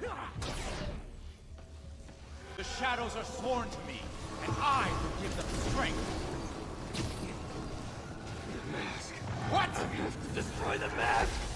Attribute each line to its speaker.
Speaker 1: The shadows are sworn to me, and I will give them strength.
Speaker 2: The mask.
Speaker 1: What?
Speaker 2: I have to destroy the mask!